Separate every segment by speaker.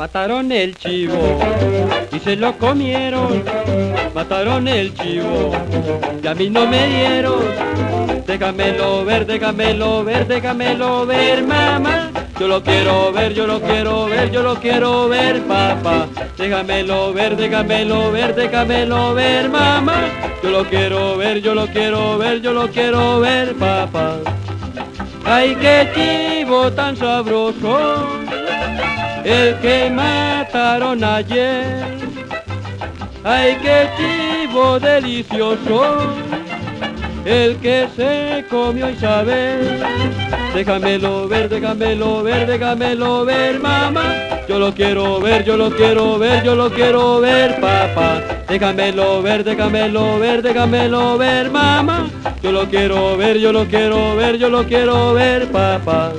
Speaker 1: Mataron el chivo y se lo comieron. Mataron el chivo y a mí no me dieron. Déjamelo ver, déjamelo ver, déjamelo ver, mamá. Yo lo quiero ver, yo lo quiero ver, yo lo quiero ver, papá. Déjamelo ver, déjamelo ver, déjamelo ver, mamá. Yo lo quiero ver, yo lo quiero ver, yo lo quiero ver, papá. Ay, qué chivo tan sabroso, el que mataron ayer. Ay, qué chivo delicioso, el que se comió Isabel. Déjamelo ver, déjamelo ver, déjamelo ver, mamá. Yo lo quiero ver, yo lo quiero ver, yo lo quiero ver, papá. Déjamelo ver, déjamelo ver, déjamelo ver, mamá. Yo lo quiero ver, yo lo quiero ver, yo lo quiero ver, papá.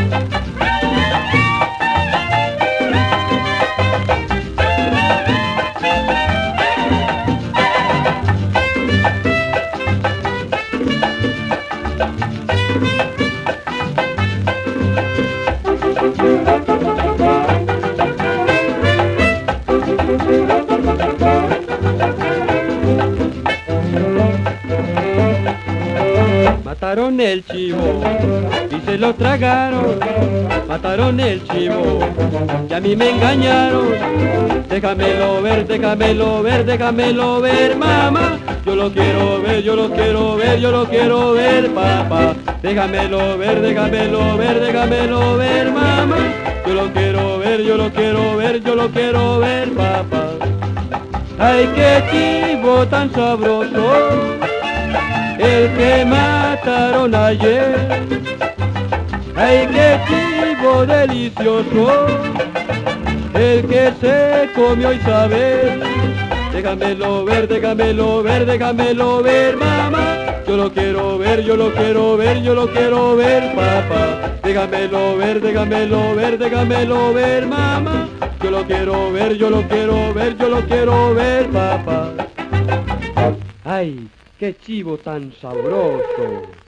Speaker 1: Mataron el chivo y se lo tragaron. Mataron el chivo y a mí me engañaron. Déjamelo ver, déjamelo ver, déjamelo ver, mamá. Yo lo quiero ver, yo lo quiero ver, yo lo quiero ver, papá. Déjamelo ver, déjamelo ver, déjamelo ver, mamá. Yo lo quiero ver, yo lo quiero ver, yo lo quiero ver, papá. Ay, qué chivo tan sabroso, el que mataron ayer. Ay, qué chivo delicioso, el que se comió Isabel. Déjamelo ver, déjamelo ver, déjamelo ver, mamá. Yo lo quiero ver, yo lo quiero ver, yo lo quiero ver, papá. Déjamelo ver, déjamelo ver, déjamelo ver, mamá. Yo lo quiero ver, yo lo quiero ver, yo lo quiero ver, papá. Ay, qué chivo tan sabroso.